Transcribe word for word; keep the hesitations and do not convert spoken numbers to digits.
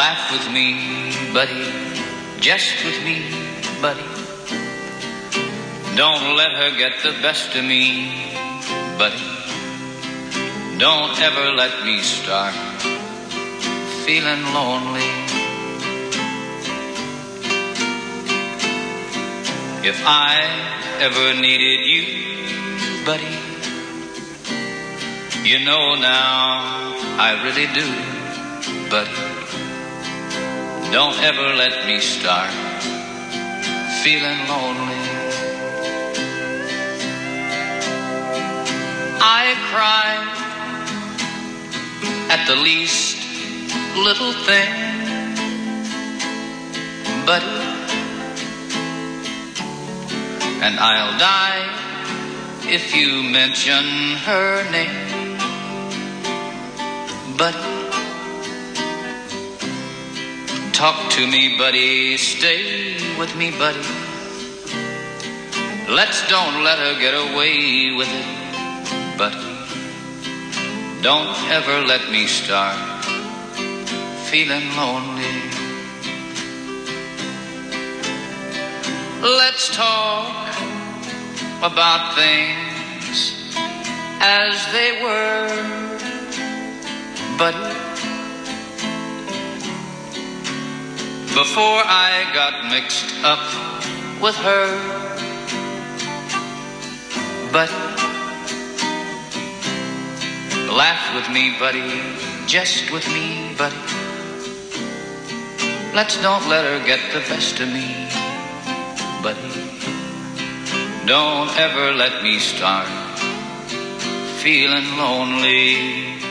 Laugh with me, buddy, jest with me, buddy. Don't let her get the best of me, buddy. Don't ever let me start feeling lonely. If I ever needed you, buddy, you know now I really do, buddy. Don't ever let me start feeling lonely. I cry at the least little thing, buddy, and I'll die if you mention her name, buddy. Talk to me, buddy, stay with me, buddy. Let's don't let her get away with it, buddy. Don't ever let me start feeling lonely. Let's talk about things as they were, buddy. Before I got mixed up with her, buddy. Laugh with me, buddy, jest with me, buddy. Let's don't let her get the best of me, buddy. Don't ever let me start feeling lonely.